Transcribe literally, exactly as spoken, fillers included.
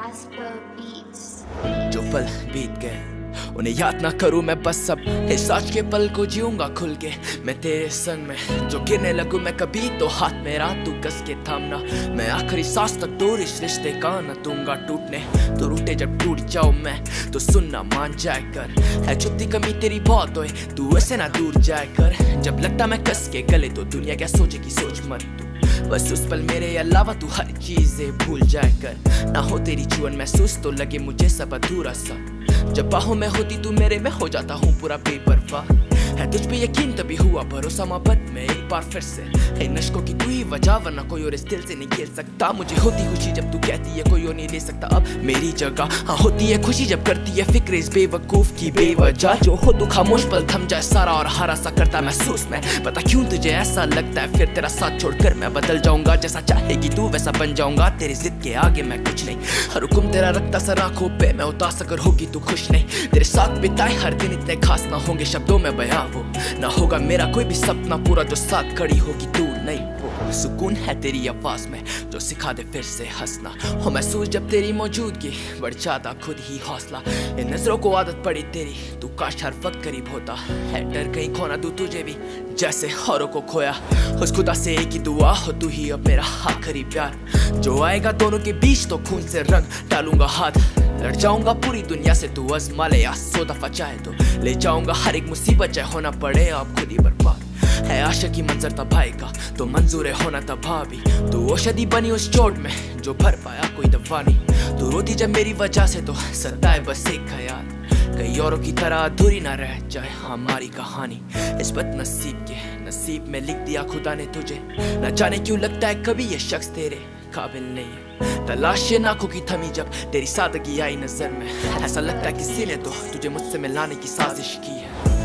Casper Beats। जो पल बीत गए उन्हें याद ना करूं मैं, बस अब इस आज के पल को जीऊंगा खुल के। मैं तेरे संग में जो गिरने लगूं मैं कभी, तो हाथ मेरा तू कस के थामना। मैं आखिरी सांस तक दूर इस रिश्ते का न दूंगा टूटने। तो रूठे जब टूट जाऊं मैं तो सुनना मान जाए कर, है छुपती कमी तेरी बहुत होए, तू ऐसे ना दूर जाए कर। जब लगता मैं कस के गले तो दुनिया क्या सोचेगी सोच मत तू, बस उस पल मेरे अलावा तू हर चीजें भूल जाए कर। ना हो तेरी जीवन महसूस तो लगे मुझे सब अधूरा सा, जब बाहों में होती तू मेरे में हो जाता हूँ पूरा बेपरवाह। है तुझ पे यकीन तभी हुआ भरोसा मोहब्बत में एक बार फिर से, है नश्कों की तू ही वजह वरना कोई और इस दिल से नहीं खेल सकता। मुझे होती खुशी जब तू कहती है कोई और नहीं ले सकता अब मेरी जगह। हाँ होती है खुशी जब करती है फिक्र इस बेवकूफ की बेवजह। जो हो तू खामोश पल थम जाए सारा और हरा सा करता महसूस मैं, पता क्यों तुझे ऐसा लगता है फिर तेरा साथ छोड़कर मैं बदल जाऊंगा। जैसा चाहेगी तू वैसा बन जाऊंगा, तेरी जिद के आगे मैं कुछ नहीं। हर हुक्म तेरा रखता सर आंखों पे मैं उदास अगर होगी तू खुश नहीं। तेरे साथ बिताए हर दिन इतने खास ना होंगे शब्दों में बयां वो, ना होगा मेरा कोई भी सपना पूरा जो साथ खड़ी होगी तू नहीं वो। सुकून है तेरी आवाज में जो सिखा दे फिर से हंसना, हो महसूस जब तेरी मौजूदगी बढ़ जाता खुद ही हौसला। इन नजरों को आदत पड़ी तेरी तू काश हर वक्त करीब होता, है डर कहीं खोना दूं तुझे भी जैसे औरों को खोया। उस खुदा से एक ही दुआ हो तू ही अब मेरा आखिरी प्यार, जो आएगा दोनों के बीच तो खून से रंग डालूंगा हाथ। लड़ जाऊंगा पूरी दुनिया से तू आज़मा ले या सौ दफा चाहे तो ले जाऊंगा हर एक मुसीबत चाहे होना पड़े अब खुद ही बर्बाद। है आशा की मंजर तब आएगा तो मंजूर है होना तब भाभी, तू औषधि बनी उस चोट में जो भर पाया कोई दवा नहीं। तू रोती जब मेरी वजह से तो सताए बस एक ख्याल, कई औरों की तरह अधूरी ना रह जाए हमारी कहानी। इस बदनसीब के नसीब में लिख दिया खुदा ने तुझे, न जाने क्यों लगता है कभी ये शख्स तेरे काबिल नहीं है। तलाश नाखों की थमी जब तेरी सादगी आई नजर में, ऐसा लगता है किसी ने तो तुझे मुझसे मिलाने की साजिश की है।